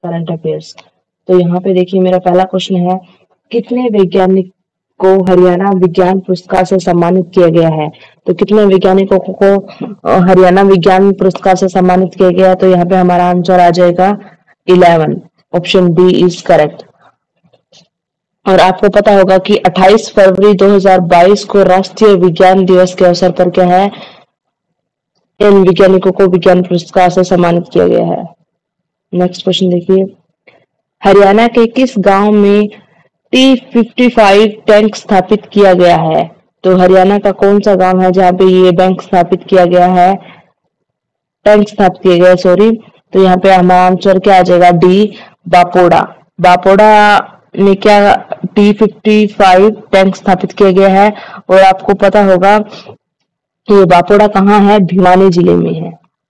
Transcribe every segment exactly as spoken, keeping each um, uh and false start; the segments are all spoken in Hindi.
Current affairs. तो यहाँ पे देखिए मेरा पहला क्वेश्चन है, कितने वैज्ञानिक को हरियाणा विज्ञान पुरस्कार से सम्मानित किया गया है? तो कितने वैज्ञानिकों को हरियाणा विज्ञान पुरस्कार से सम्मानित किया गया है? तो यहाँ पे हमारा आंसर आ जाएगा eleven, option D is correct. और आपको पता होगा कि अट्ठाईस फरवरी दो हज़ार बाईस को राष्ट्रीय विज्ञान दिवस के अवसर पर क्या है, इन वैज्ञानिकों को विज्ञान पुरस्कार से सम्मानित किया गया है। नेक्स्ट क्वेश्चन देखिए, हरियाणा के किस गांव में टी फिफ्टी फाइव टैंक स्थापित किया गया है? तो हरियाणा का कौन सा गांव है जहां पे ये बैंक स्थापित किया गया है, टैंक स्थापित किया गया है सॉरी। तो यहाँ पे हमारा आंसर क्या आ जाएगा, डी बापोड़ा। बापोड़ा में क्या टी फिफ्टी फाइव टैंक स्थापित किया गया है। और आपको पता होगा ये बापोड़ा कहाँ है, भिवानी जिले में है,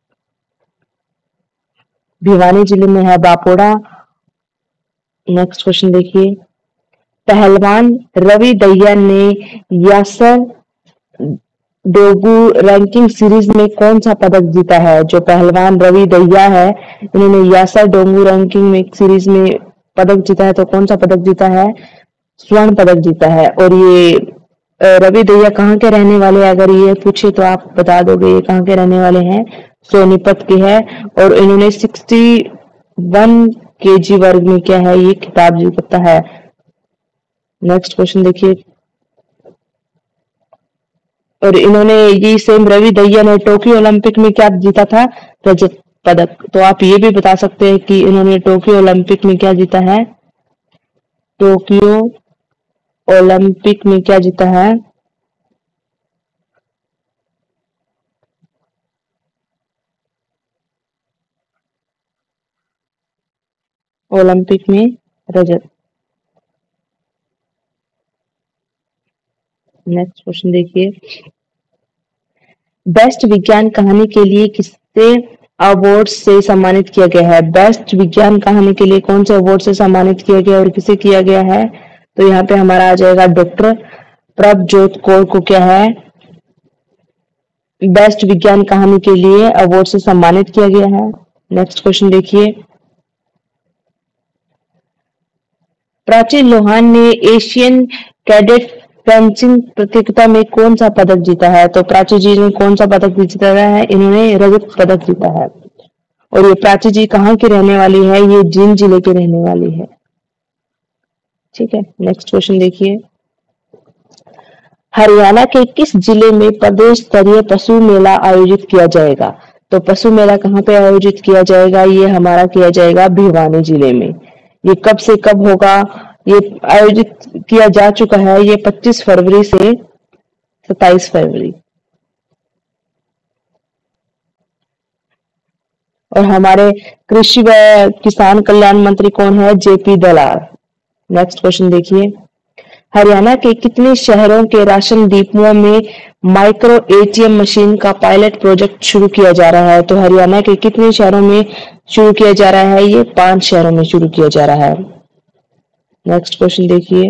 भिवानी जिले में है बापोड़ा। नेक्स्ट क्वेश्चन देखिए, पहलवान रवि दहिया ने यासर डोगू रैंकिंग सीरीज में कौन सा पदक जीता है? जो पहलवान रवि दहिया है इन्होंने यासर डोगू रैंकिंग में सीरीज में पदक जीता है। तो कौन सा पदक जीता है, स्वर्ण पदक जीता है। और ये रवि दहिया कहाँ के रहने वाले हैं, अगर ये पूछे तो आप बता दोगे ये कहाँ के रहने वाले हैं, सोनीपत के हैं। और इन्होंने सिक्सटी वन केजी वर्ग में क्या है ये खिताब जीता है। नेक्स्ट क्वेश्चन देखिए, और इन्होंने ये सेम रवि दहिया ने टोक्यो ओलंपिक में क्या जीता था, रजत पदक। तो आप ये भी बता सकते हैं कि इन्होंने टोक्यो ओलंपिक में क्या जीता है, टोक्यो ओलंपिक में क्या जीता है, ओलंपिक में रजत। नेक्स्ट क्वेश्चन देखिए, बेस्ट विज्ञान कहानी के लिए किससे अवार्ड से सम्मानित किया गया है? बेस्ट विज्ञान कहानी के लिए कौन से अवार्ड से सम्मानित किया गया और किसे किया गया है? तो यहाँ पे हमारा आ जाएगा डॉक्टर प्रभजोत कौर को क्या है, बेस्ट विज्ञान कहानी के लिए अवार्ड से सम्मानित किया गया है। नेक्स्ट क्वेश्चन देखिए, प्राची लोहान ने एशियन कैडेट फेंसिंग प्रतियोगिता में कौन सा पदक जीता है? तो प्राची जी ने कौन सा पदक जीता है, इन्होंने रजत पदक जीता है। और ये प्राची जी कहाँ की रहने वाली है, ये जींद जिले की रहने वाली है। ठीक है, नेक्स्ट क्वेश्चन देखिए, हरियाणा के किस जिले में प्रदेश स्तरीय पशु मेला आयोजित किया जाएगा? तो पशु मेला कहाँ पे आयोजित किया जाएगा, ये हमारा किया जाएगा भिवानी जिले में। ये कब से कब होगा, ये आयोजित किया जा चुका है, ये पच्चीस फरवरी से सत्ताईस फरवरी। और हमारे कृषि व किसान कल्याण मंत्री कौन है, जेपी दलाल। नेक्स्ट क्वेश्चन देखिए, हरियाणा के कितने शहरों के राशन डिपुओं में माइक्रो एटीएम मशीन का पायलट प्रोजेक्ट शुरू किया जा रहा है? तो हरियाणा के कितने शहरों में शुरू किया जा रहा है, ये पांच शहरों में शुरू किया जा रहा है। नेक्स्ट क्वेश्चन देखिए,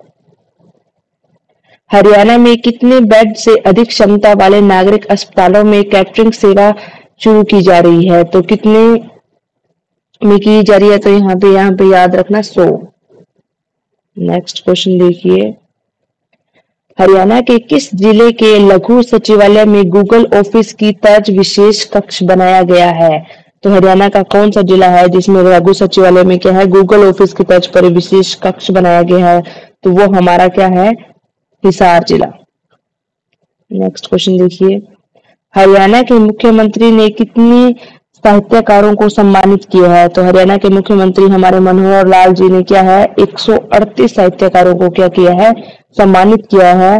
हरियाणा में कितने बेड से अधिक क्षमता वाले नागरिक अस्पतालों में कैटरिंग सेवा शुरू की जा रही है? तो कितने में की जा रही है, तो यहाँ पे यहाँ पे याद रखना सौ। नेक्स्ट क्वेश्चन देखिए, हरियाणा के किस जिले के लघु सचिवालय में गूगल ऑफिस की तर्ज विशेष कक्ष बनाया गया है? तो हरियाणा का कौन सा जिला है जिसमें लघु सचिवालय में क्या है, गूगल ऑफिस की तर्ज पर विशेष कक्ष बनाया गया है? तो वो हमारा क्या है, हिसार जिला। नेक्स्ट क्वेश्चन देखिए, हरियाणा के मुख्यमंत्री ने कितनी साहित्यकारों को सम्मानित किया है? तो हरियाणा के मुख्यमंत्री हमारे मनोहर लाल जी ने क्या है, एक सौ अड़तीस साहित्यकारों को क्या किया है, सम्मानित किया है।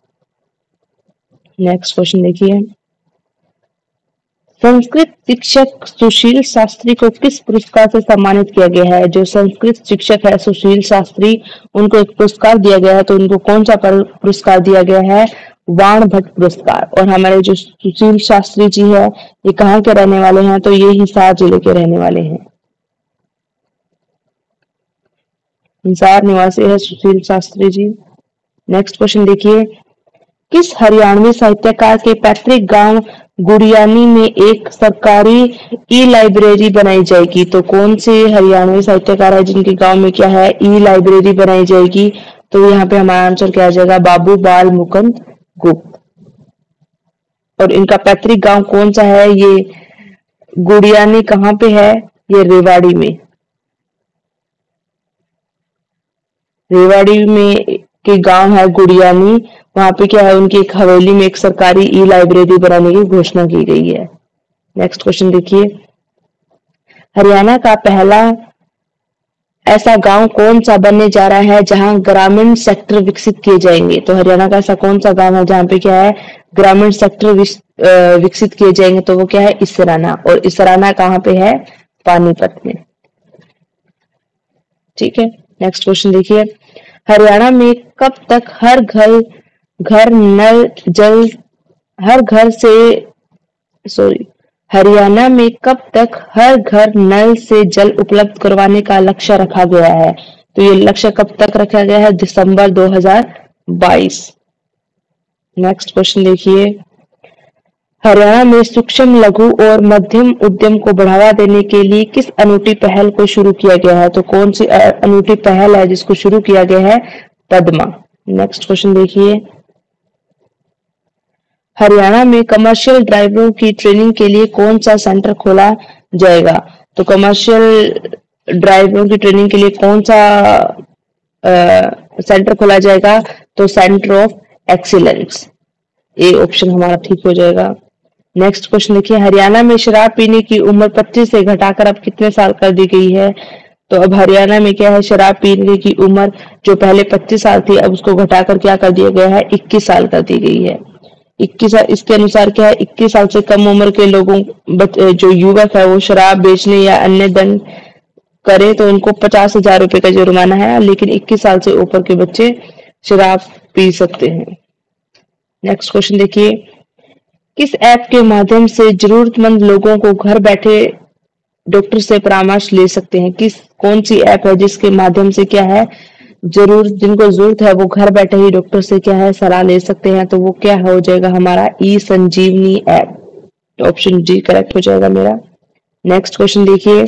नेक्स्ट क्वेश्चन देखिए, संस्कृत शिक्षक सुशील शास्त्री को किस पुरस्कार से सम्मानित किया गया है? जो संस्कृत शिक्षक है सुशील शास्त्री, उनको एक पुरस्कार दिया गया है। तो उनको कौन सा पुरस्कार दिया गया है, वाण भट्ट पुरस्कार। और हमारे जो सुशील शास्त्री जी है ये कहाँ के रहने वाले हैं, तो ये हिसार जिले के रहने वाले हैं, हिसार निवासी है सुशील शास्त्री जी। नेक्स्ट क्वेश्चन देखिए, किस हरियाणवी साहित्यकार के पैतृक गांव गुड़ियानी में एक सरकारी ई लाइब्रेरी बनाई जाएगी? तो कौन से हरियाणवी साहित्यकार है जिनके गांव में क्या है, ई लाइब्रेरी बनाई जाएगी? तो यहाँ पे हमारा आंसर क्या आ जाएगा, बाबू बाल मुकुंद गुप्त। और इनका पैतृक गांव कौन सा है? ये गुड़ियानी कहाँ पे है? ये रेवाड़ी में। रेवाड़ी में के गांव है गुड़ियानी, वहां पे क्या है, उनकी एक हवेली में एक सरकारी ई लाइब्रेरी बनाने की घोषणा की गई है। नेक्स्ट क्वेश्चन देखिए, हरियाणा का पहला ऐसा गांव कौन सा बनने जा रहा है जहां ग्रामीण सेक्टर विकसित किए जाएंगे? तो हरियाणा का ऐसा कौन सा गांव है जहां पे क्या है, ग्रामीण सेक्टर विकसित किए जाएंगे? तो वो क्या है, इसराना। और इसराना कहाँ पे है? पानीपत में। ठीक है, नेक्स्ट क्वेश्चन देखिए, हरियाणा में कब तक हर घर घर नल जल हर घर से सॉरी हरियाणा में कब तक हर घर नल से जल उपलब्ध करवाने का लक्ष्य रखा गया है? तो ये लक्ष्य कब तक रखा गया है? दिसंबर दो हज़ार बाईस। नेक्स्ट क्वेश्चन देखिए, हरियाणा में सूक्ष्म लघु और मध्यम उद्यम को बढ़ावा देने के लिए किस अनूठी पहल को शुरू किया गया है? तो कौन सी अनूठी पहल है जिसको शुरू किया गया है? पद्मा। नेक्स्ट क्वेश्चन देखिए, हरियाणा में कमर्शियल ड्राइवरों की ट्रेनिंग के लिए कौन सा सेंटर खोला जाएगा? तो कमर्शियल ड्राइवरों की ट्रेनिंग के लिए कौन सा सेंटर खोला जाएगा? तो सेंटर ऑफ एक्सीलेंस, ये ऑप्शन हमारा ठीक हो जाएगा। नेक्स्ट क्वेश्चन देखिए, हरियाणा में शराब पीने की उम्र पच्चीस से घटाकर अब कितने साल कर दी गई है? तो अब हरियाणा में क्या है, शराब पीने की उम्र जो पहले पच्चीस साल थी, अब उसको घटाकर क्या कर दिया गया है, इक्कीस साल कर दी गई है। इक्कीस इसके अनुसार क्या है, इक्कीस साल से कम उम्र के लोगों जो युवक है वो शराब बेचने या अन्य दंड करे तो उनको पचास हजार रुपए का जुर्माना है, लेकिन इक्कीस साल से ऊपर के बच्चे शराब पी सकते हैं। नेक्स्ट क्वेश्चन देखिए, किस ऐप के माध्यम से जरूरतमंद लोगों को घर बैठे डॉक्टर से परामर्श ले सकते हैं? किस कौन सी ऐप है जिसके माध्यम से क्या है, जरूर जिनको जरूरत है वो घर बैठे ही डॉक्टर से क्या है, सलाह ले सकते हैं? तो वो क्या हो जाएगा हमारा, e Sanjeevani app. Option D correct हो जाएगा मेरा। नेक्स्ट क्वेश्चन देखिए,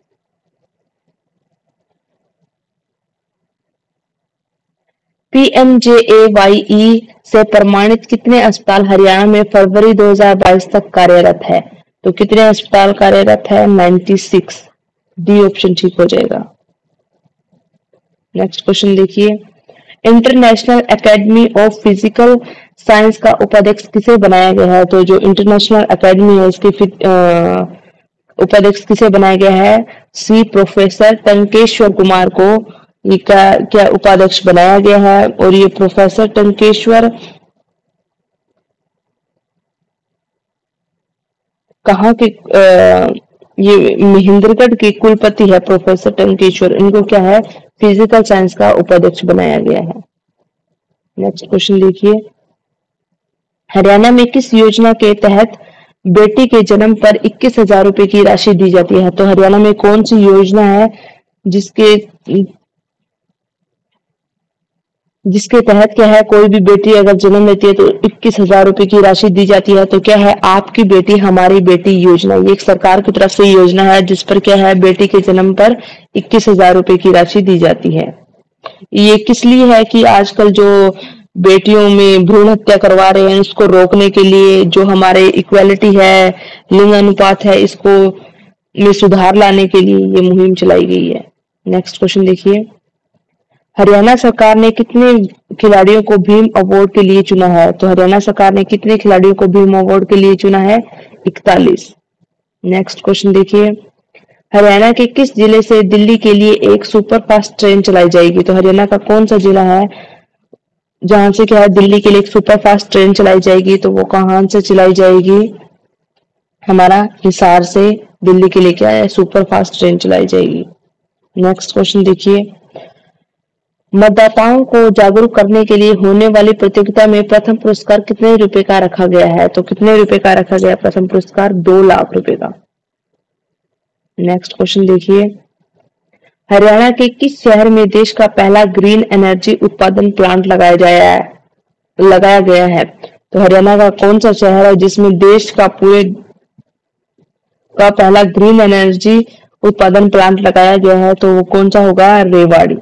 पीएमजेएवाई से प्रमाणित कितने अस्पताल हरियाणा में फरवरी दो हज़ार बाईस तक कार्यरत है? तो कितने अस्पताल कार्यरत है? छियानवे। डी ऑप्शन ठीक हो जाएगा। नेक्स्ट क्वेश्चन देखिए, international academy of physical science का उपाध्यक्ष किसे बनाया गया है? तो जो इंटरनेशनल एकेडमी है इसके उपाध्यक्ष किसे बनाया गया है? सी प्रोफेसर टंकेश्वर कुमार को ये क्या क्या उपाध्यक्ष बनाया गया है। और ये प्रोफेसर टंकेश्वर कहाँ के आ, ये महेंद्रगढ़ के कुलपति है प्रोफेसर टंकेश्वर, इनको क्या है, फिजिकल साइंस का उपाध्यक्ष बनाया गया है। नेक्स्ट क्वेश्चन देखिए, हरियाणा में किस योजना के तहत बेटी के जन्म पर इक्कीस हजार रुपए की राशि दी जाती है? तो हरियाणा में कौन सी योजना है जिसके जिसके तहत क्या है, कोई भी बेटी अगर जन्म लेती है तो इक्कीस हजार रुपए की राशि दी जाती है? तो क्या है, आपकी बेटी हमारी बेटी योजना। ये एक सरकार की तरफ से योजना है जिस पर क्या है, बेटी के जन्म पर इक्कीस हजार रुपए की राशि दी जाती है। ये किस लिए है कि आजकल जो बेटियों में भ्रूण हत्या करवा रहे हैं उसको रोकने के लिए, जो हमारे इक्वालिटी है, लिंग अनुपात है, इसको में सुधार लाने के लिए ये मुहिम चलाई गई है। नेक्स्ट क्वेश्चन देखिए, हरियाणा सरकार ने कितने खिलाड़ियों को भीम अवार्ड के लिए चुना है? तो हरियाणा सरकार ने कितने खिलाड़ियों को भीम अवार्ड के लिए चुना है? इकतालीस। नेक्स्ट क्वेश्चन देखिए, हरियाणा के किस जिले से दिल्ली के लिए एक सुपरफास्ट ट्रेन चलाई जाएगी? तो हरियाणा का कौन सा जिला है जहां से क्या है, दिल्ली के लिए एक सुपरफास्ट ट्रेन चलाई जाएगी? तो वो कहां से चलाई जाएगी? हमारा हिसार से दिल्ली के लिए क्या है, सुपरफास्ट ट्रेन चलाई जाएगी। नेक्स्ट क्वेश्चन देखिए, मतदाताओं को जागरूक करने के लिए होने वाली प्रतियोगिता में प्रथम पुरस्कार कितने रुपए का रखा गया है? तो कितने रुपए का रखा गया प्रथम पुरस्कार? दो लाख रुपए का। नेक्स्ट क्वेश्चन देखिए, हरियाणा के किस शहर में देश का पहला ग्रीन एनर्जी उत्पादन प्लांट लगाया जाया है? लगाया गया है। तो हरियाणा का कौन सा शहर है जिसमें देश का पूरे का पहला ग्रीन एनर्जी उत्पादन प्लांट लगाया गया है? तो वो कौन सा होगा? रेवाड़ी।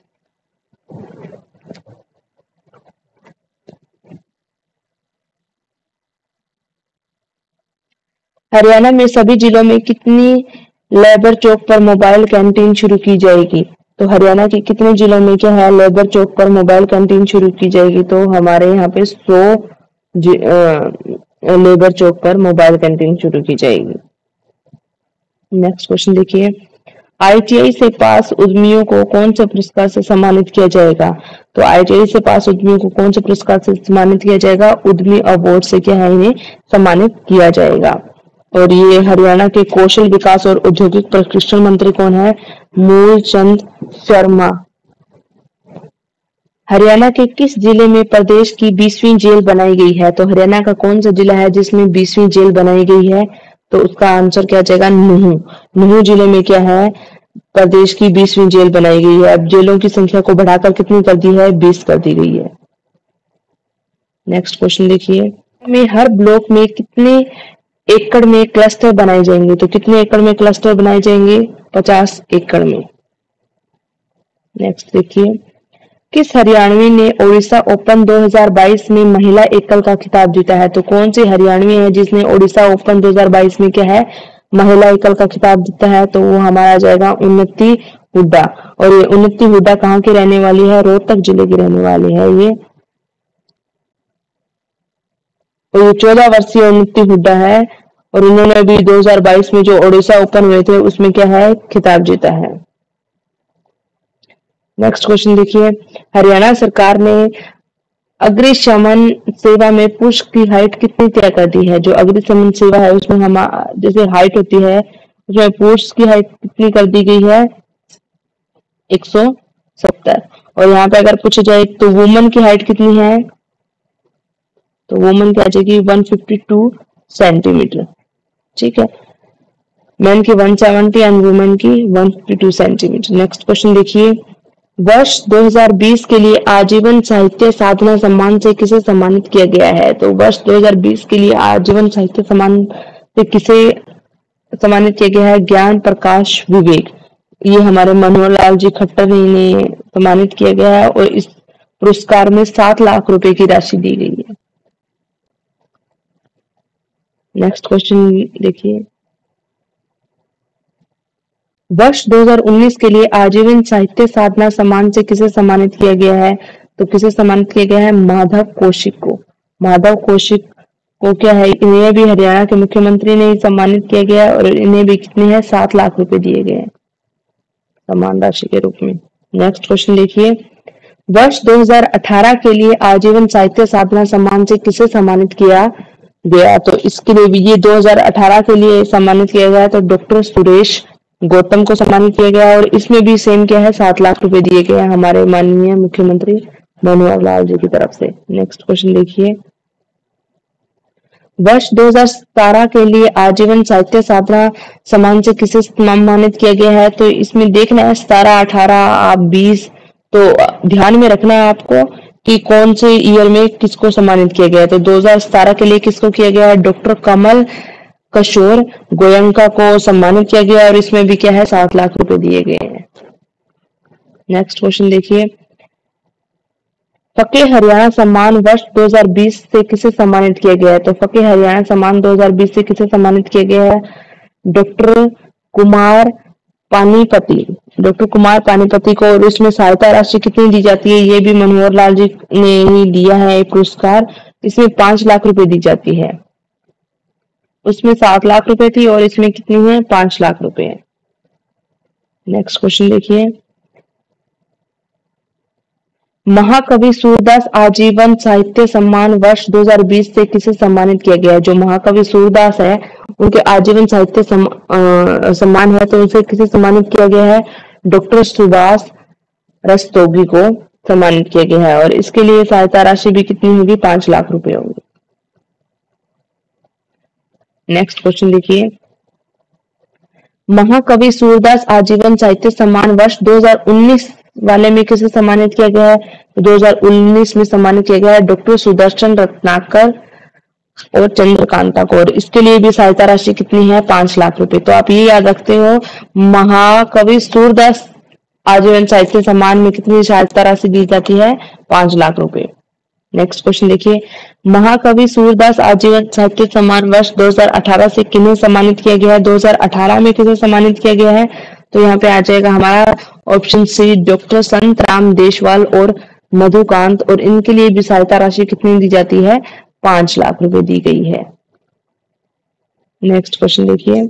हरियाणा में सभी जिलों में कितनी लेबर चौक पर मोबाइल कैंटीन शुरू की जाएगी? तो हरियाणा के कितने जिलों में क्या है लेबर चौक पर मोबाइल कैंटीन शुरू की जाएगी? तो हमारे यहाँ पे सौ लेबर चौक पर मोबाइल कैंटीन शुरू की जाएगी। नेक्स्ट क्वेश्चन देखिए, आईटीआई से पास उद्यमियों को कौन से पुरस्कार से सम्मानित किया जाएगा? तो आईटीआई से पास उद्यमियों को कौन से पुरस्कार से सम्मानित किया जाएगा? उद्यमी अवार्ड से क्या है इन्हें सम्मानित किया जाएगा। और ये हरियाणा के कौशल विकास और औद्योगिक प्रशिक्षण मंत्री कौन है? मूलचंद शर्मा। हरियाणा के किस जिले में प्रदेश की बीसवीं जेल बनाई गई है? तो हरियाणा का कौन सा जिला है जिसमें बीसवीं जेल बनाई गई है? तो उसका आंसर क्या जाएगा? नुहू। नुहू जिले में क्या है प्रदेश की बीसवीं जेल बनाई गई है। अब जेलों की संख्या को बढ़ाकर कितनी कर दी है? बीस कर दी गई है। नेक्स्ट क्वेश्चन देखिए, में हर ब्लॉक में कितने एकड़ में क्लस्टर बनाए जाएंगे? तो कितने एकड़ में क्लस्टर बनाए जाएंगे? पचास एकड़ में। नेक्स्ट देखिए, किस हरियाणवी ने ओडिशा ओपन दो हज़ार बाईस में महिला एकल का खिताब जीता है? तो कौन सी हरियाणवी है जिसने ओडिशा ओपन दो हज़ार बाईस में क्या है महिला एकल का खिताब जीता है? तो वो हमारा जाएगा उन्नति हुड्डा। और ये उन्नति हुड्डा कहाँ की रहने वाली है? रोहतक जिले की रहने वाली है ये। और ये चौदह वर्षीय उन्नति हुड्डा है और उन्होंने अभी दो हज़ार बाईस में जो ओडिशा ओपन हुए थे उसमें क्या है खिताब जीता है। नेक्स्ट क्वेश्चन देखिए, हरियाणा सरकार ने अग्निशमन सेवा में पुरुष की हाइट कितनी तय कर दी है? जो अग्निशमन सेवा है उसमें हम जैसे हाइट होती है उसमें पुरुष की हाइट कितनी कर दी गई है? एक सौ सत्तर। और यहाँ पे अगर पूछा जाए तो वुमन की हाइट कितनी है? तो वुमन की आ जाएगी एक सौ बावन सेंटीमीटर। ठीक है, मैन की एक सौ सत्तर एंड वुमेन की एक सौ बावन सेंटीमीटर। नेक्स्ट क्वेश्चन देखिए, वर्ष दो हज़ार बीस के लिए आजीवन साहित्य साधना सम्मान से किसे सम्मानित किया गया है? तो वर्ष दो हज़ार बीस के लिए आजीवन साहित्य सम्मान से किसे सम्मानित किया गया है? ज्ञान प्रकाश विवेक। ये हमारे मनोहर लाल जी खट्टर ने इन्हें सम्मानित किया गया है और इस पुरस्कार में सात लाख रुपए की राशि दी गई है। नेक्स्ट क्वेश्चन देखिए, वर्ष दो हज़ार उन्नीस के लिए आजीवन साहित्य साधना सम्मान से किसे सम्मानित किया गया है? तो किसे सम्मानित किया गया है? माधव कौशिक को। माधव कौशिक को क्या है इन्हें भी हरियाणा के मुख्यमंत्री ने ही सम्मानित किया गया है और इन्हें भी कितने हैं सात लाख रुपए दिए गए हैं सम्मान राशि के रूप में। नेक्स्ट क्वेश्चन देखिए, वर्ष दो हज़ार अठारह के लिए आजीवन साहित्य साधना सम्मान से किसे सम्मानित किया गया? तो इसके लिए भी ये दो हज़ार अठारह के लिए सम्मानित किया गया तो डॉक्टर सुरेश गौतम को सम्मानित किया गया और इसमें भी सेम क्या है सात लाख रुपए दिए गए हैं हमारे माननीय मुख्यमंत्री मनोहर लाल जी की तरफ से। नेक्स्ट क्वेश्चन देखिए, वर्ष दो हज़ार सत्रह के लिए आजीवन साहित्य साधना सम्मान से किसे सम्मानित किया गया है? तो इसमें देखना है सत्रह अठारह आप बीस, तो ध्यान में रखना है आपको कि कौन से ईयर में किसको सम्मानित किया गया है। तो दो हज़ार सत्रह के लिए किसको किया गया है? डॉक्टर कमल किशोर गोयंका को सम्मानित किया गया और इसमें भी क्या है सात लाख रुपए दिए गए हैं। नेक्स्ट क्वेश्चन देखिए, फकीर हरियाणा सम्मान वर्ष दो हज़ार बीस से किसे सम्मानित किया गया है? तो फकीर हरियाणा सम्मान दो हज़ार बीस से किसे सम्मानित किया गया है? डॉक्टर कुमार पानीपति। डॉक्टर कुमार पानीपति को और इसमें सहायता राशि कितनी दी जाती है? ये भी मनोहर लाल जी ने ही दिया है पुरस्कार। इसमें पांच लाख रुपए दी जाती है। उसमें सात लाख रुपए थी और इसमें कितनी है पांच लाख रुपए है। नेक्स्ट क्वेश्चन देखिए, महाकवि सूरदास आजीवन साहित्य सम्मान वर्ष दो हज़ार बीस से किसे सम्मानित किया गया है? जो महाकवि सूरदास है उनके आजीवन साहित्य सम, आ, सम्मान है तो उनसे किसे सम्मानित किया गया है? डॉक्टर सुभाष रस्तोगी को सम्मानित किया गया है और इसके लिए सहायता राशि भी कितनी होगी? पांच लाख रुपए होगी। नेक्स्ट क्वेश्चन देखिए, महाकवि सूरदास आजीवन साहित्य सम्मान वर्ष दो हज़ार उन्नीस वाले में किसे सम्मानित किया गया है? दो हज़ार उन्नीस में सम्मानित किया गया है डॉक्टर सुदर्शन रत्नाकर और चंद्रकांता कौर। इसके लिए भी सहायता राशि कितनी है? पांच लाख रुपए। तो आप ये याद रखते हो, महाकवि सूरदास आजीवन साहित्य सम्मान में कितनी सहायता राशि दी जाती है? पांच लाख रुपए। नेक्स्ट क्वेश्चन देखिए, महाकवि सूरदास आजीवन साहित्य सम्मान वर्ष दो हज़ार अठारह से किन्हें सम्मानित किया गया है? दो हज़ार अठारह में किसे सम्मानित किया गया है? तो यहाँ पे आ जाएगा हमारा ऑप्शन सी, डॉक्टर संत राम देशवाल और मधुकांत, और इनके लिए भी सहायता राशि कितनी दी जाती है? पांच लाख रुपए दी गई है। नेक्स्ट क्वेश्चन देखिए,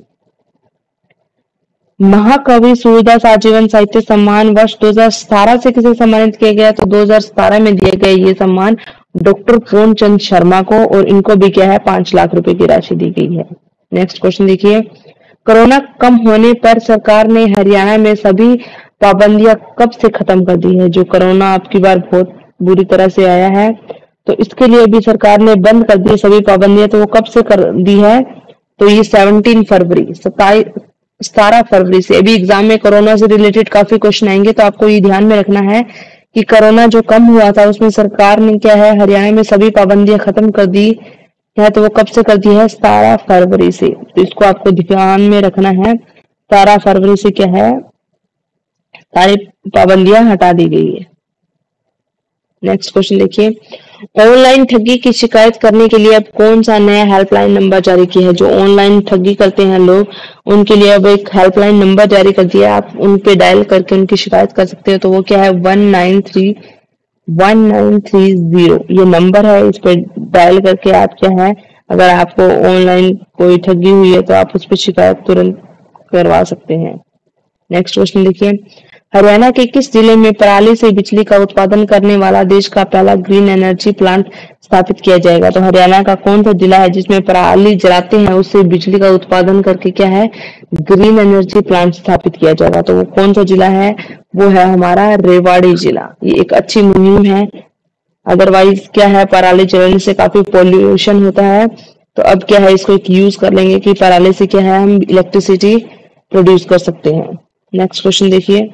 महाकवि सूरदास आजीवन साहित्य सम्मान वर्ष दो हज़ार सत्रह से किसे सम्मानित किया गया? तो दो हज़ार सत्रह में दिया गया ये सम्मान डॉक्टर पूर्णचंद शर्मा को, और इनको भी क्या है? पांच लाख रुपए की राशि दी गई है। नेक्स्ट क्वेश्चन देखिए, कोरोना कम होने पर सरकार ने हरियाणा में सभी पाबंदियां कब से खत्म कर दी है? जो कोरोना आपकी बार बहुत बुरी तरह से आया है, तो इसके लिए भी सरकार ने बंद कर दी सभी पाबंदियां। तो वो कब से कर दी है? तो ये सत्रह फरवरी सताईस सतारह फरवरी से। अभी एग्जाम में कोरोना से रिलेटेड काफी क्वेश्चन आएंगे, तो आपको ये ध्यान में रखना है कि कोरोना जो कम हुआ था उसमें सरकार ने क्या है, हरियाणा में सभी पाबंदियां खत्म कर दी है। तो वो कब से कर दी है? सतारह फरवरी से। तो इसको आपको ध्यान में रखना है, सतारह फरवरी से क्या है, सारी पाबंदियां हटा दी गई है। नेक्स्ट क्वेश्चन देखिए, ऑनलाइन ठगी की शिकायत करने के लिए अब कौन सा नया हेल्पलाइन नंबर जारी किया है? जो ऑनलाइन ठगी करते हैं लोग, उनके लिए अब एक हेल्पलाइन नंबर जारी कर दिया, आप उन पे डायल करके उनकी शिकायत कर सकते हो। तो वो क्या है? One nine three one nine three zero ये नंबर है। इस पे डायल करके आप क्या है, अगर आपको ऑनलाइन कोई ठगी हुई है तो आप उस पर शिकायत तुरंत करवा सकते हैं। नेक्स्ट क्वेश्चन देखिए, हरियाणा के किस जिले में पराली से बिजली का उत्पादन करने वाला देश का पहला ग्रीन एनर्जी प्लांट स्थापित किया जाएगा? तो हरियाणा का कौन सा जिला है जिसमें पराली जलाते हैं उससे बिजली का उत्पादन करके क्या है, ग्रीन एनर्जी प्लांट स्थापित किया जाएगा? तो वो कौन सा जिला है? वो है हमारा रेवाड़ी जिला। ये एक अच्छी मुहिम है। अदरवाइज क्या है, पराली जलाने से काफी पॉल्यूशन होता है, तो अब क्या है, इसको एक यूज कर लेंगे कि पराली से क्या है, हम इलेक्ट्रिसिटी प्रोड्यूस कर सकते हैं। नेक्स्ट क्वेश्चन देखिए,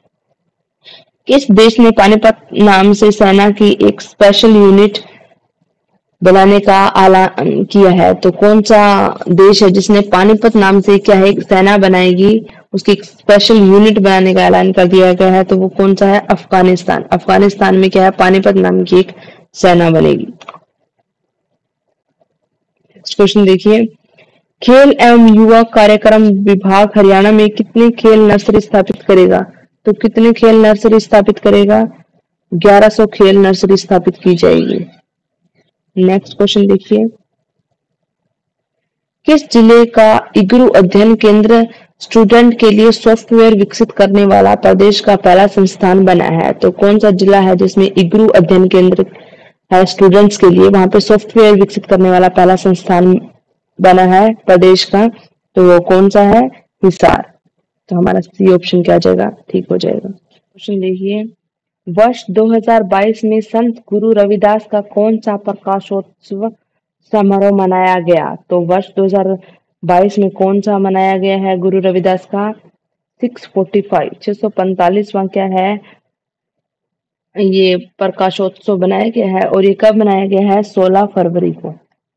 किस देश ने पानीपत नाम से सेना की एक स्पेशल यूनिट बनाने का ऐलान किया है? तो कौन सा देश है जिसने पानीपत नाम से क्या है, एक सेना बनाएगी, उसकी एक स्पेशल यूनिट बनाने का ऐलान कर दिया गया है? तो वो कौन सा है? अफगानिस्तान। अफगानिस्तान में क्या है, पानीपत नाम की एक सेना बनेगी। नेक्स्ट क्वेश्चन देखिए, खेल एवं युवा कार्यक्रम विभाग हरियाणा में कितने खेल नर्सरी स्थापित करेगा? तो कितने खेल नर्सरी स्थापित करेगा? ग्यारह सौ खेल नर्सरी स्थापित की जाएगी। नेक्स्ट क्वेश्चन देखिए, किस जिले का इग्रू अध्ययन केंद्र स्टूडेंट के लिए सॉफ्टवेयर विकसित करने वाला प्रदेश का पहला संस्थान बना है? तो कौन सा जिला है जिसमें इग्रू अध्ययन केंद्र है स्टूडेंट्स के लिए, वहां पे सॉफ्टवेयर विकसित करने वाला पहला संस्थान बना है प्रदेश का? तो वो कौन सा है? हिसार। तो हमारा सी ऑप्शन क्या आ जाएगा? ठीक हो जाएगा। क्वेश्चन देखिए, वर्ष दो हज़ार बाईस में संत गुरु रविदास का कौन सा प्रकाशोत्सव समारोह मनाया गया? तो वर्ष दो हज़ार बाईस में कौन सा मनाया गया है गुरु रविदास का? छह सौ पैंतालीस छह सौ पैंतालीसवां क्या है, ये प्रकाशोत्सव बनाया गया है, और ये कब मनाया गया है? सोलह फरवरी को।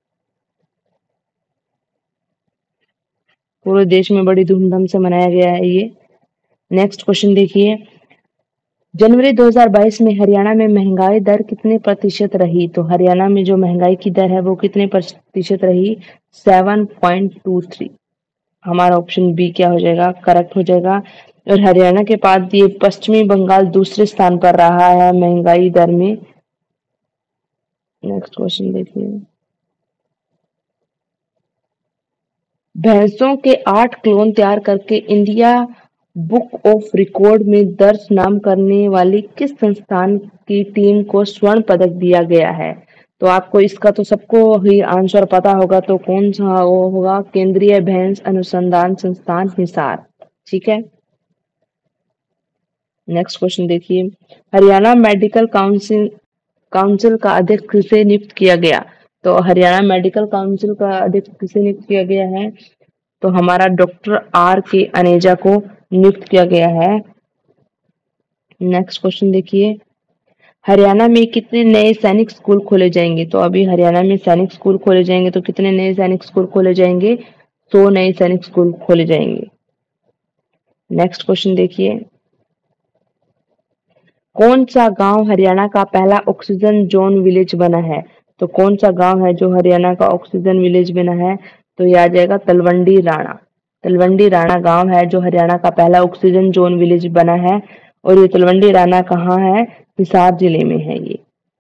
पूरे देश में बड़ी धूमधाम से मनाया गया है ये। नेक्स्ट क्वेश्चन देखिए, जनवरी दो हज़ार बाईस में हरियाणा में महंगाई दर कितने प्रतिशत रही? तो हरियाणा में जो महंगाई की दर है वो कितने प्रतिशत रही? सात पॉइंट दो तीन। हमारा ऑप्शन बी क्या हो जाएगा? करेक्ट हो जाएगा। और हरियाणा के बाद ये पश्चिमी बंगाल दूसरे स्थान पर रहा है महंगाई दर में। नेक्स्ट क्वेश्चन देखिए, भैंसों के आठ क्लोन तैयार करके इंडिया बुक ऑफ रिकॉर्ड में दर्ज नाम करने वाली किस संस्थान की टीम को स्वर्ण पदक दिया गया है? तो आपको इसका तो सबको ही आंसर पता होगा, तो कौन सा वो होगा? केंद्रीय भैंस अनुसंधान संस्थान हिसार। ठीक है। नेक्स्ट क्वेश्चन देखिए, हरियाणा मेडिकल काउंसिल काउंसिल का अध्यक्ष किसे नियुक्त किया गया? तो हरियाणा मेडिकल काउंसिल का अध्यक्ष किसे नियुक्त किया गया है? तो हमारा डॉक्टर आर के अनेजा को नियुक्त किया गया है। नेक्स्ट क्वेश्चन देखिए, हरियाणा में कितने नए सैनिक स्कूल खोले जाएंगे? तो अभी हरियाणा में सैनिक स्कूल खोले जाएंगे, तो कितने नए सैनिक स्कूल खोले जाएंगे? सौ नए सैनिक स्कूल खोले जाएंगे। नेक्स्ट क्वेश्चन देखिए, कौन सा गांव हरियाणा का पहला ऑक्सीजन जोन विलेज बना है? तो कौन सा गांव है जो हरियाणा का ऑक्सीजन विलेज बना है? तो ये आ जाएगा तलवंडी राणा। तलवंडी राणा गांव है जो हरियाणा का पहला ऑक्सीजन जोन विलेज बना है, और ये तलवंडी राणा कहाँ है? हिसार जिले में है ये।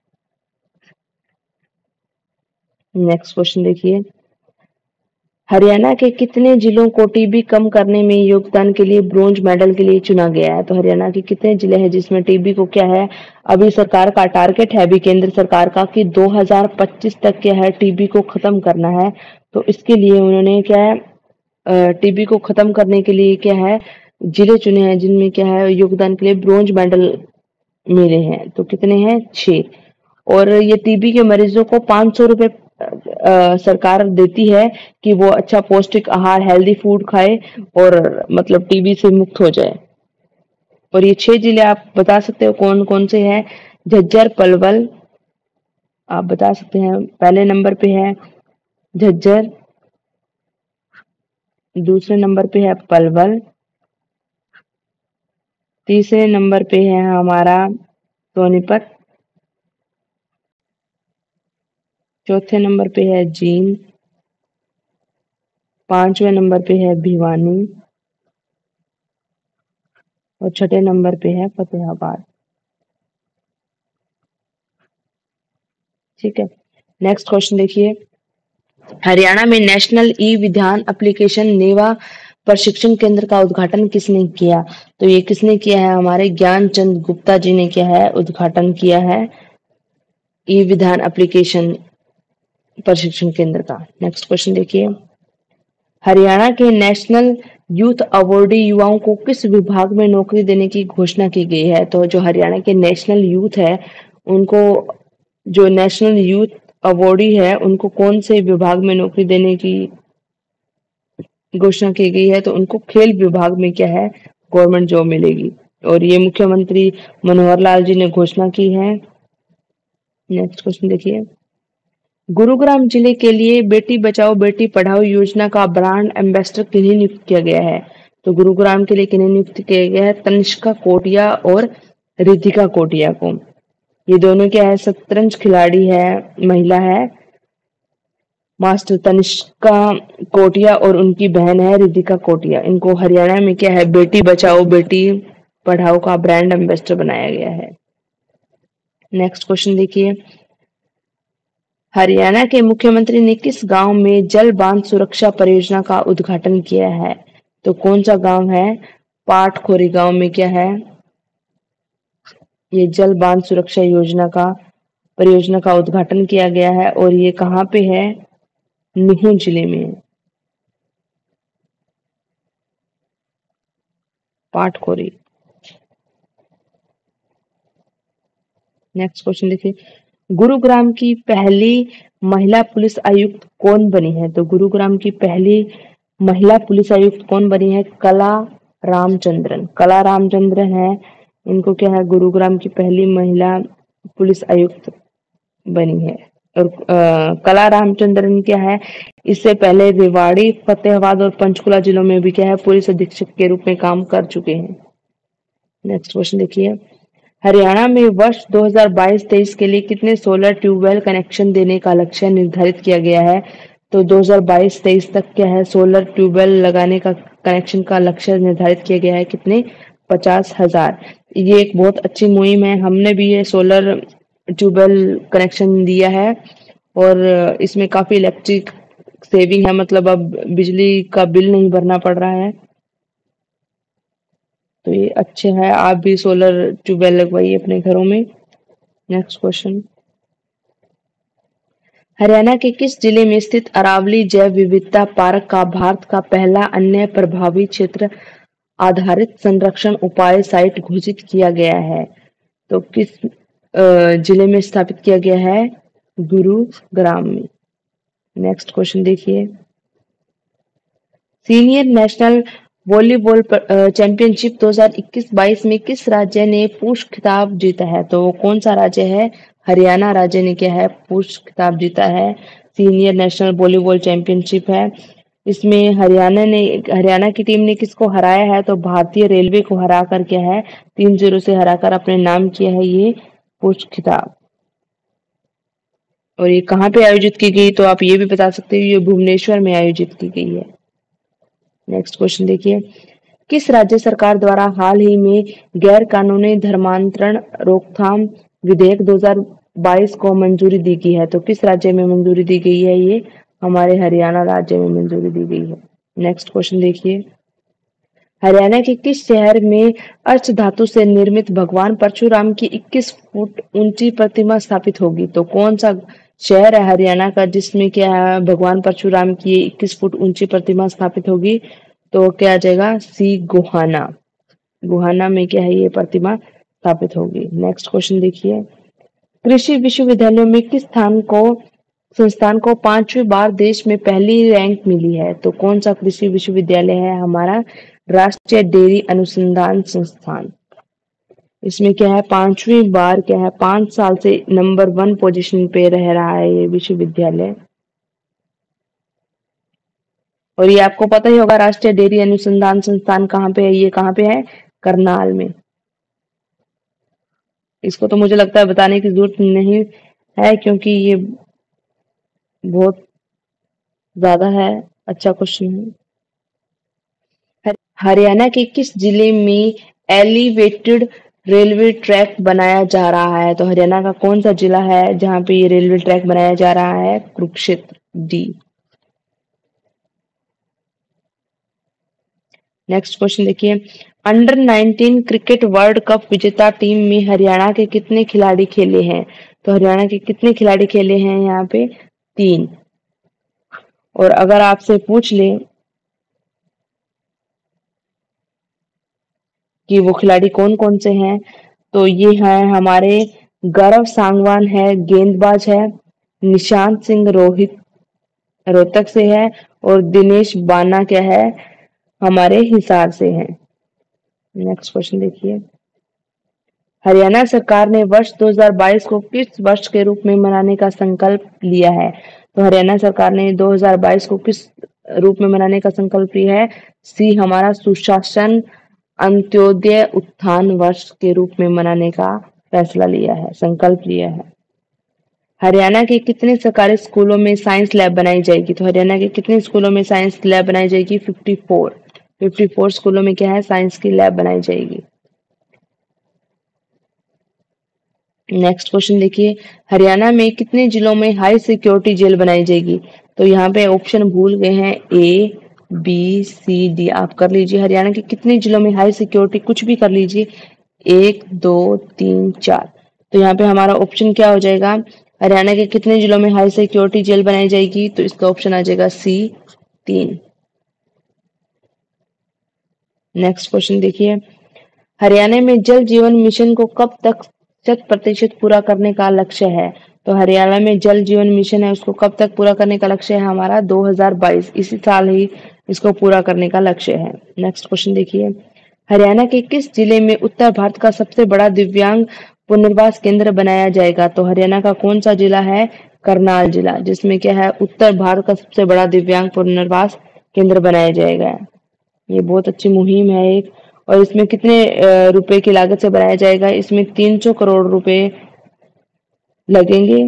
नेक्स्ट क्वेश्चन देखिए, हरियाणा के कितने जिलों को टीबी कम करने में योगदान के लिए ब्रोंज मेडल के लिए चुना गया है? तो हरियाणा के कितने जिले हैं जिसमें टीबी को क्या है, अभी सरकार का टारगेट है, अभी केंद्र सरकार का, कि दो हज़ार पच्चीस तक क्या है, टीबी को खत्म करना है। तो इसके लिए उन्होंने क्या है, टीबी को खत्म करने के लिए क्या है, जिले चुने हैं जिनमें क्या है, योगदान के लिए ब्रोंज मेडल मिले हैं। तो कितने हैं? छह। और ये टीबी के मरीजों को पांच सौ रुपए सरकार देती है कि वो अच्छा पौष्टिक आहार, हेल्दी फूड खाए और मतलब टीबी से मुक्त हो जाए। और ये छह जिले आप बता सकते हो कौन कौन से हैं? झज्जर, पलवल, आप बता सकते हैं। पहले नंबर पे है झज्जर, दूसरे नंबर पे है पलवल, तीसरे नंबर पे है हमारा सोनीपत, चौथे नंबर पे है जींद, पांचवें नंबर पे है भिवानी, और छठे नंबर पे है फतेहाबाद। ठीक है, नेक्स्ट क्वेश्चन देखिए, हरियाणा में नेशनल ई विधान एप्लीकेशन नेवा प्रशिक्षण केंद्र का उद्घाटन किसने किया? तो ये किसने किया है? हमारे ज्ञानचंद गुप्ता जी ने क्या है, उद्घाटन किया है ई विधान एप्लीकेशन प्रशिक्षण केंद्र का। नेक्स्ट क्वेश्चन देखिए, हरियाणा के नेशनल यूथ अवॉर्डी युवाओं को किस विभाग में नौकरी देने की घोषणा की गई है? तो जो हरियाणा के नेशनल यूथ है उनको, जो नेशनल यूथ अवॉर्डी है उनको कौन से विभाग में नौकरी देने की घोषणा की गई है? तो उनको खेल विभाग में क्या है, गवर्नमेंट जॉब मिलेगी। और ये मुख्यमंत्री मनोहर लाल जी ने घोषणा की है। नेक्स्ट क्वेश्चन देखिए, गुरुग्राम जिले के लिए बेटी बचाओ बेटी पढ़ाओ योजना का ब्रांड एम्बेसडर किन्हें नियुक्त किया गया है? तो गुरुग्राम के लिए किन्हें नियुक्त किया गया है? तनिष्का कोटिया और रिधिका कोटिया को। ये दोनों क्या है, शतरंज खिलाड़ी है, महिला है। मास्टर तनिष्का कोटिया और उनकी बहन है रिधिका कोटिया, इनको हरियाणा में क्या है, बेटी बचाओ बेटी पढ़ाओ का ब्रांड एम्बेसडर बनाया गया है। नेक्स्ट क्वेश्चन देखिए, हरियाणा के मुख्यमंत्री ने किस गांव में जल बांध सुरक्षा परियोजना का उद्घाटन किया है? तो कौन सा गांव है? पाटखोरी गांव में क्या है, ये जल बांध सुरक्षा योजना का परियोजना का उद्घाटन किया गया है। और ये कहाँ पे है? नूंह जिले में, पाटखोरी। नेक्स्ट क्वेश्चन देखिए, गुरुग्राम की पहली महिला पुलिस आयुक्त कौन बनी है? तो गुरुग्राम की पहली महिला पुलिस आयुक्त कौन बनी है? कला रामचंद्रन। कला रामचंद्रन है, इनको क्या है, गुरुग्राम की पहली महिला पुलिस आयुक्त बनी है। और आ, कला रामचंद्रन क्या है, इससे पहले रेवाड़ी, फतेहाबाद और पंचकुला जिलों में भी क्या है, पुलिस अधीक्षक के रूप में काम कर चुके हैं। नेक्स्ट क्वेश्चन देखिए, हरियाणा में वर्ष दो हज़ार बाईस तेईस के लिए कितने सोलर ट्यूबवेल कनेक्शन देने का लक्ष्य निर्धारित किया गया है? तो दो हज़ार बाईस तेईस तक क्या है, सोलर ट्यूबवेल लगाने का कनेक्शन का लक्ष्य निर्धारित किया गया है। कितने? पचास हजार। ये एक बहुत अच्छी मुहिम है, हमने भी ये सोलर ट्यूबवेल कनेक्शन दिया है और इसमें काफी इलेक्ट्रिक सेविंग है, मतलब अब बिजली का बिल नहीं भरना पड़ रहा है, तो ये अच्छे है। आप भी सोलर ट्यूबवेल लगवाइए अपने घरों में। नेक्स्ट क्वेश्चन, हरियाणा के किस जिले में स्थित अरावली जैव विविधता पार्क का भारत का पहला अन्य प्रभावी क्षेत्र आधारित संरक्षण उपाय साइट घोषित किया गया है? तो किस जिले में स्थापित किया गया है? गुरुग्राम में। नेक्स्ट क्वेश्चन देखिए, सीनियर नेशनल वॉलीबॉल चैंपियनशिप दो हज़ार इक्कीस बाईस में किस राज्य ने पुरुष खिताब जीता है? तो कौन सा राज्य है? हरियाणा राज्य ने क्या है, पुरुष खिताब जीता है। सीनियर नेशनल वॉलीबॉल चैंपियनशिप है। इसमें हरियाणा ने हरियाणा की टीम ने किसको हराया है? तो भारतीय रेलवे को हरा कर क्या है, तीन जीरो से हराकर अपने नाम किया है ये पुरुष खिताब। और ये कहाँ पे आयोजित की गई? तो आप ये भी बता सकते हो, ये भुवनेश्वर में आयोजित की गई है। नेक्स्ट क्वेश्चन देखिए, किस राज्य सरकार द्वारा हाल ही में गैर कानूनी धर्मांतरण रोकथाम विधेयक दो हज़ार बाईस को मंजूरी दी गई है? तो किस राज्य में मंजूरी दी गई है? ये हमारे हरियाणा राज्य में मंजूरी दी गई है। नेक्स्ट क्वेश्चन देखिए, हरियाणा के किस शहर में अर्च धातु से निर्मित भगवान परशुराम की इक्कीस फुट ऊंची प्रतिमा स्थापित होगी? तो कौन सा शहर है हरियाणा का जिसमें क्या है, भगवान परशुराम की इक्कीस फुट ऊंची प्रतिमा स्थापित होगी? तो क्या आ जाएगा? सी गोहाना। गोहाना में क्या है, ये प्रतिमा स्थापित होगी। नेक्स्ट क्वेश्चन देखिए, कृषि विश्वविद्यालयों में किस स्थान को संस्थान को पांचवी बार देश में पहली रैंक मिली है? तो कौन सा कृषि विश्वविद्यालय है? हमारा राष्ट्रीय डेयरी अनुसंधान संस्थान। इसमें क्या है, पांचवी बार क्या है, पांच साल से नंबर वन पोजीशन पे रह रहा है ये विश्वविद्यालय। और ये आपको पता ही होगा, राष्ट्रीय डेयरी अनुसंधान संस्थान कहाँ पे है? ये कहाँ पे है? करनाल में। इसको तो मुझे लगता है बताने की जरूरत नहीं है, क्योंकि ये बहुत ज्यादा है। अच्छा क्वेश्चन है। हरियाणा के किस जिले में एलिवेटेड रेलवे ट्रैक बनाया जा रहा है? तो हरियाणा का कौन सा जिला है जहां पे ये रेलवे ट्रैक बनाया जा रहा है? कुरुक्षेत्र, डी। नेक्स्ट क्वेश्चन देखिए, under nineteen cricket world cup विजेता टीम में हरियाणा के कितने खिलाड़ी खेले हैं? तो हरियाणा के कितने खिलाड़ी खेले हैं यहाँ पे? तीन। और अगर आपसे पूछ ले कि वो खिलाड़ी कौन कौन से हैं, तो ये हैं हमारे गौरव सांगवान है, गेंदबाज है, निशांत सिंह रोहित रोहतक से है, और दिनेश बाना क्या है, हमारे हिसार से है। नेक्स्ट क्वेश्चन देखिए, हरियाणा सरकार ने वर्ष दो हज़ार बाईस को किस वर्ष के रूप में मनाने का संकल्प लिया है? तो हरियाणा सरकार ने दो हज़ार बाईस को किस रूप में मनाने का संकल्प लिया है? सी हमारा सुशासन अंत्योदय उत्थान वर्ष के रूप में मनाने का फैसला लिया है, संकल्प लिया है। हरियाणा के कितने सरकारी स्कूलों में साइंस लैब बनाई जाएगी? तो हरियाणा के कितने स्कूलों में साइंस लैब बनाई जाएगी? चौवन। चौवन स्कूलों में क्या है, साइंस की लैब बनाई जाएगी। नेक्स्ट क्वेश्चन देखिए, हरियाणा में कितने जिलों में हाई सिक्योरिटी जेल बनाई जाएगी? तो यहाँ पे ऑप्शन भूल गए हैं, ए बी सी डी, आप कर लीजिए। हरियाणा के कितने जिलों में हाई सिक्योरिटी, कुछ भी कर लीजिए, एक दो तीन चार। तो यहाँ पे हमारा ऑप्शन क्या हो जाएगा, हरियाणा के कितने जिलों में हाई सिक्योरिटी जेल बनाई जाएगी? तो इसका ऑप्शन आ जाएगा सी, तीन। नेक्स्ट क्वेश्चन देखिए, हरियाणा में जल जीवन मिशन को कब तक शत प्रतिशत पूरा करने का लक्ष्य है? तो हरियाणा में जल जीवन मिशन है, उसको कब तक पूरा करने का लक्ष्य है? हमारा दो हज़ार बाईस, इसी साल ही इसको पूरा करने का लक्ष्य है। नेक्स्ट क्वेश्चन देखिए, हरियाणा के किस जिले में उत्तर भारत का सबसे बड़ा दिव्यांग पुनर्वास केंद्र बनाया जाएगा? तो हरियाणा का कौन सा जिला है? करनाल जिला, जिसमें क्या है, उत्तर भारत का सबसे बड़ा दिव्यांग पुनर्वास केंद्र बनाया जाएगा। ये बहुत अच्छी मुहिम है एक। और इसमें कितने रुपए की लागत से बनाया जाएगा? इसमें तीन सौ करोड़ रुपए लगेंगे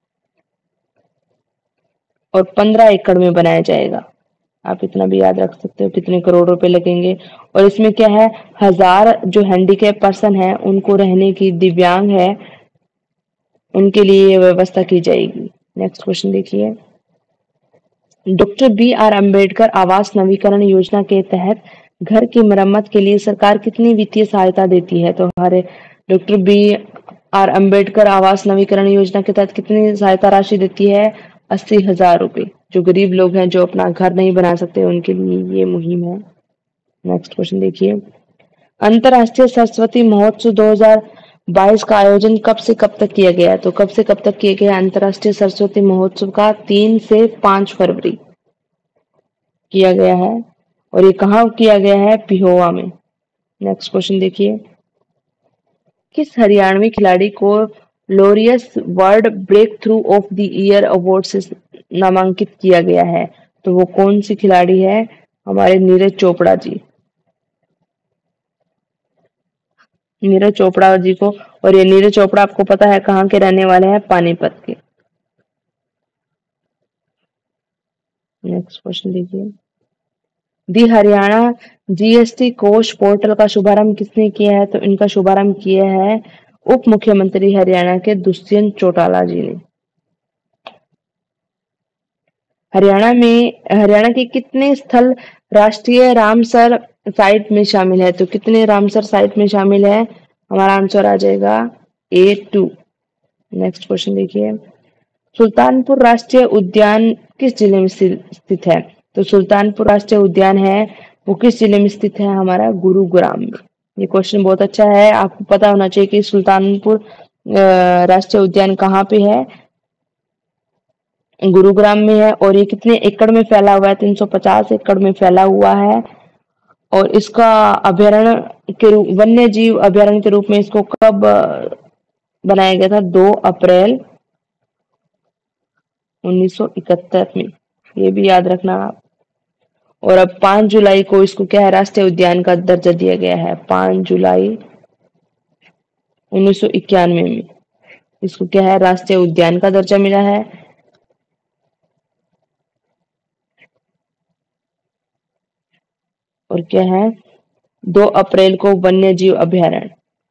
और पंद्रह एकड़ में बनाया जाएगा। आप इतना भी याद रख सकते हो कितने करोड़ रुपए लगेंगे। और इसमें क्या है, हजार जो हैंडीकैप पर्सन है उनको रहने की, दिव्यांग है उनके लिए ये व्यवस्था की जाएगी। नेक्स्ट क्वेश्चन देखिए, डॉक्टर बी आर अम्बेडकर आवास नवीकरण योजना के तहत घर की मरम्मत के लिए सरकार कितनी वित्तीय सहायता देती है? तो हमारे डॉक्टर बी आर अम्बेडकर आवास नवीकरण योजना के तहत कितनी सहायता राशि देती है? अस्सी हजार रुपए। जो गरीब लोग हैं, जो अपना घर नहीं बना सकते, उनके लिए ये मुहिम है। नेक्स्ट क्वेश्चन देखिए, अंतर्राष्ट्रीय सरस्वती महोत्सव दो हज़ार बाईस का आयोजन कब से कब तक किया गया? तो कब से कब तक किया गया अंतर्राष्ट्रीय सरस्वती महोत्सव का? तीन से पांच फरवरी किया गया है। और ये कहाँ किया गया है? पिहोवा में। नेक्स्ट क्वेश्चन देखिए, किस हरियाणवी खिलाड़ी को Laureus world breakthrough of the year award से नामांकित किया गया है? तो वो कौन सी खिलाड़ी है? हमारे नीरज चोपड़ा जी। नीरज चोपड़ा जी को, और ये नीरज चोपड़ा आपको पता है कहाँ के रहने वाले हैं? पानीपत के। नेक्स्ट क्वेश्चन देखिए, दी हरियाणा जीएसटी कोष पोर्टल का शुभारंभ किसने किया है? तो इनका शुभारंभ किया है उप मुख्यमंत्री हरियाणा के दुष्यंत चौटाला जी ने। हरियाणा में हरियाणा के कितने स्थल राष्ट्रीय रामसर साइट में शामिल है? तो कितने रामसर साइट में शामिल है? हमारा आंसर आ जाएगा ए टू। नेक्स्ट क्वेश्चन देखिए, सुल्तानपुर राष्ट्रीय उद्यान किस जिले में स्थित है? तो सुल्तानपुर राष्ट्रीय उद्यान है वो किस जिले में स्थित है? हमारा गुरुग्राम में। ये क्वेश्चन बहुत अच्छा है, आपको पता होना चाहिए कि सुल्तानपुर राष्ट्रीय उद्यान कहाँ पे है? गुरुग्राम में है। और ये कितने एकड़ में फैला हुआ है? तीन सौ पचास एकड़ में फैला हुआ है। और इसका अभ्यारण्य के रूप वन्य जीव अभ्यारण्य के रूप में इसको कब बनाया गया था? दो अप्रैल उन्नीस सौ इकहत्तर में। ये भी याद रखना आप। और अब पांच जुलाई को इसको क्या है? राष्ट्रीय उद्यान का दर्जा दिया गया है। पांच जुलाई उन्नीस सौ इक्यानवे में इसको क्या है? राष्ट्रीय उद्यान का दर्जा मिला है। और क्या है? दो अप्रैल को वन्य जीव अभ्यारण्य।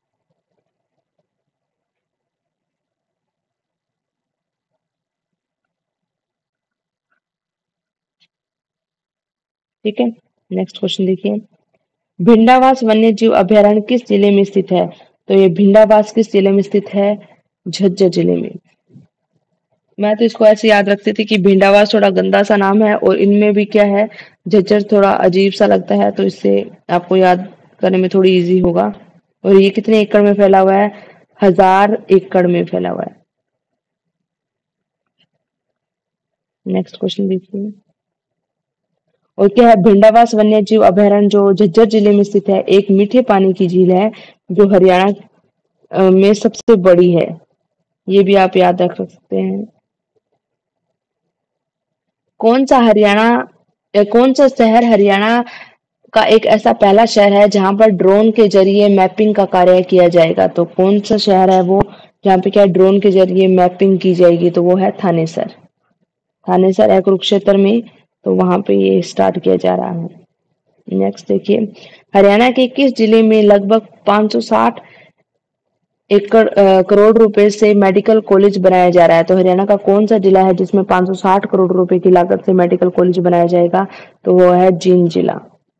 ठीक है, नेक्स्ट क्वेश्चन देखिए, भिंडावास वन्य जीव अभ्यारण्य किस जिले में स्थित है? तो ये भिंडावास किस जिले में स्थित है? झज्जर जिले में। मैं तो इसको ऐसे याद रखती थी कि भिंडावास थोड़ा गंदा सा नाम है और इनमें भी क्या है, झज्जर थोड़ा अजीब सा लगता है, तो इससे आपको याद करने में थोड़ी इजी होगा। और ये कितने एकड़ में फैला हुआ है? हजार एकड़ में फैला हुआ है। नेक्स्ट क्वेश्चन देखिए, और क्या है? भिंडावास वन्य जीव अभ्यारण्य जो झज्जर जिले में स्थित है, एक मीठे पानी की झील है जो हरियाणा में सबसे बड़ी है। ये भी आप याद रख सकते हैं। कौन सा हरियाणा या कौन सा शहर हरियाणा का एक ऐसा पहला शहर है जहां पर ड्रोन के जरिए मैपिंग का कार्य किया जाएगा? तो कौन सा शहर है वो जहाँ पे क्या ड्रोन के जरिए मैपिंग की जाएगी? तो वो है थानेसर। थानेसर है कुरुक्षेत्र में, तो वहां पे ये स्टार्ट किया जा रहा है। नेक्स्ट देखिए, हरियाणा के किस जिले में लगभग पाँच सौ साठ एकड़ करोड़ रुपए से मेडिकल कॉलेज बनाया जा रहा है? तो हरियाणा का कौन सा जिला है जिसमें पाँच सौ साठ करोड़ रुपए की लागत से मेडिकल कॉलेज बनाया जाएगा? तो वो है जींद जिला।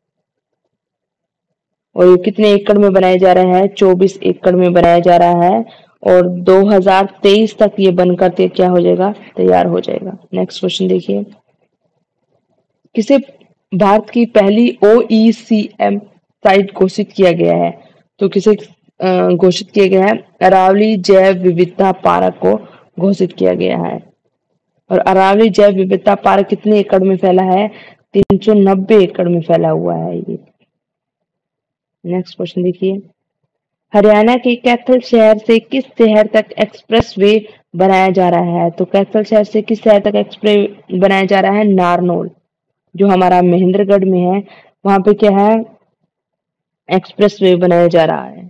और ये कितने एकड़ में बनाया जा रहा है? चौबीस एकड़ में बनाया जा रहा है। और दो हज़ार तेईस तक ये बनकर क्या हो जाएगा? तैयार हो जाएगा। नेक्स्ट क्वेश्चन देखिए, किसे भारत की पहली ओ ई सी एम साइट घोषित किया गया है? तो किसे घोषित किया गया है? अरावली जैव विविधता पार्क को घोषित किया गया है। और अरावली जैव विविधता पार्क कितने एकड़ में फैला है? तीन सौ नब्बे एकड़ में फैला हुआ है ये। नेक्स्ट क्वेश्चन देखिए, हरियाणा के कैथल शहर से किस शहर तक एक्सप्रेसवे बनाया जा रहा है? तो कैथल शहर से किस शहर तक एक्सप्रेस बनाया जा रहा है? नारनौल, जो हमारा महेंद्रगढ़ में है, वहां पे क्या है? एक्सप्रेसवे बनाया जा रहा है।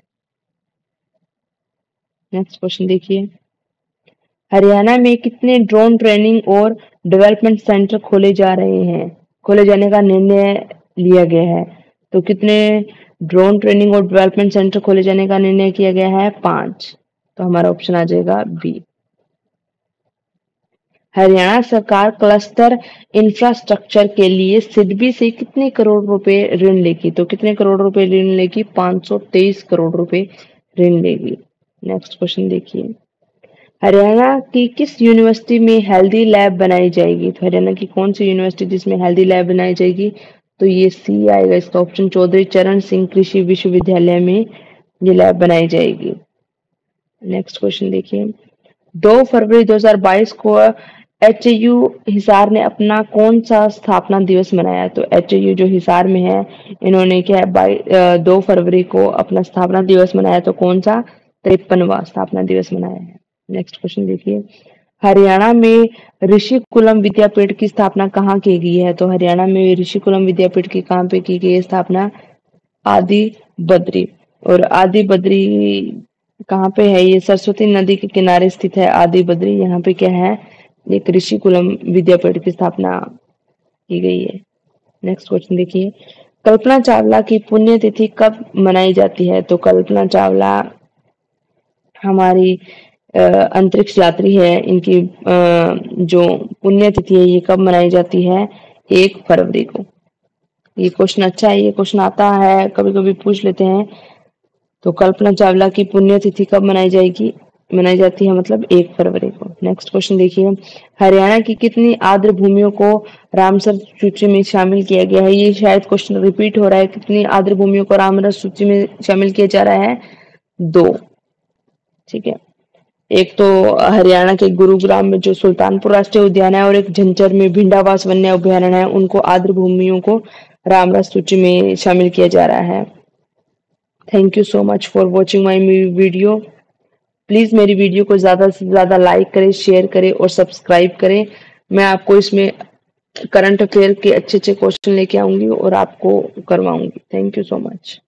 नेक्स्ट क्वेश्चन देखिए, हरियाणा में कितने ड्रोन ट्रेनिंग और डेवलपमेंट सेंटर खोले जा रहे हैं खोले जाने का निर्णय लिया गया है? तो कितने ड्रोन ट्रेनिंग और डेवलपमेंट सेंटर खोले जाने का निर्णय किया गया है? पांच। तो हमारा ऑप्शन आ जाएगा बी। हरियाणा सरकार क्लस्टर इंफ्रास्ट्रक्चर के लिए सिडबी से कितने करोड़ रुपए ऋण लेगी? तो कितने करोड़ रुपए ऋण लेगी? पाँच सौ तेईस करोड़ रुपए ऋण लेगी। नेक्स्ट क्वेश्चन देखिए, हरियाणा की किस यूनिवर्सिटी में हेल्दी लैब बनाई जाएगी? तो हरियाणा की कौन सी यूनिवर्सिटी जिसमें हेल्दी लैब बनाई जाएगी? तो ये सी आएगा इसका ऑप्शन। चौधरी चरण सिंह कृषि विश्वविद्यालय में ये लैब बनाई जाएगी। नेक्स्ट क्वेश्चन देखिए, दो फरवरी दो हज़ार बाईस को एच ए यू हिसार ने अपना कौन सा स्थापना दिवस मनाया? तो एच ए यू जो हिसार में है, इन्होंने क्या है बाई दो फरवरी को अपना स्थापना दिवस मनाया। तो कौन सा? तिरपनवा स्थापना दिवस मनाया है। नेक्स्ट क्वेश्चन देखिए, हरियाणा में ऋषिकुलम विद्यापीठ की स्थापना कहाँ की गई है? तो हरियाणा में ऋषिकुलम विद्यापीठ की कहाँ पे की गई है स्थापना? आदि बद्री। और आदि बद्री कहाँ पे है? ये सरस्वती नदी के किनारे स्थित है आदि बद्री। यहाँ पे क्या है? एक ऋषिकुलम विद्यापीठ की स्थापना की गई है। नेक्स्ट क्वेश्चन देखिए, कल्पना चावला की पुण्यतिथि कब मनाई जाती है? तो कल्पना चावला हमारी अंतरिक्ष यात्री है, इनकी अ, जो पुण्यतिथि है ये कब मनाई जाती है? एक फरवरी को। ये क्वेश्चन अच्छा है, ये क्वेश्चन आता है कभी कभी पूछ लेते हैं। तो कल्पना चावला की पुण्यतिथि कब मनाई जाएगी मनाई जाती है? मतलब एक फरवरी को। नेक्स्ट क्वेश्चन देखिए, हरियाणा की कितनी आर्द्र भूमियों को रामसर सूची में शामिल किया गया है? ये शायद क्वेश्चन रिपीट हो रहा है। कितनी आर्द्र भूमियों को रामसर सूची में शामिल किया जा रहा है? दो। ठीक है, एक तो हरियाणा के गुरुग्राम में जो सुल्तानपुर राष्ट्रीय उद्यान है और एक झज्जर में भिंडावास वन्य अभ्यारण्य है, उनको आर्द्र भूमियों को रामसर सूची में शामिल किया जा रहा है। Thank you so much for watching my video. Please मेरी वीडियो को ज्यादा से ज्यादा लाइक करें, शेयर करें और सब्सक्राइब करें। मैं आपको इसमें करंट अफेयर के अच्छे अच्छे क्वेश्चन लेके आऊंगी और आपको करवाऊंगी। Thank you so much.